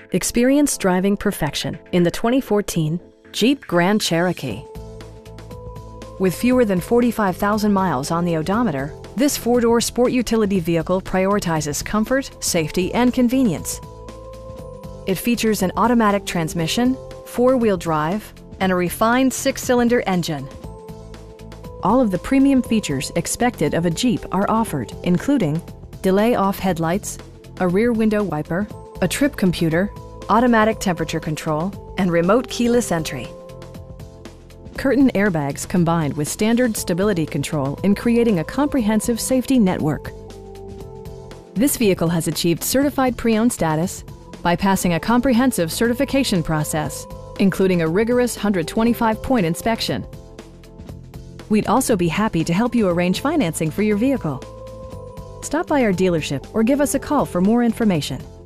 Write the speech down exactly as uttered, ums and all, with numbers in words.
Experience driving perfection in the twenty fourteen Jeep Grand Cherokee. With fewer than forty-five thousand miles on the odometer, this four-door sport utility vehicle prioritizes comfort, safety, and convenience. It features an automatic transmission, four-wheel drive, and a refined six-cylinder engine. All of the premium features expected of a Jeep are offered, including delay-off headlights, a rear window wiper, a trip computer, automatic temperature control, and remote keyless entry. Curtain airbags combined with standard stability control in creating a comprehensive safety network. This vehicle has achieved certified pre-owned status by passing a comprehensive certification process, including a rigorous one hundred twenty-five point inspection. We'd also be happy to help you arrange financing for your vehicle. Stop by our dealership or give us a call for more information.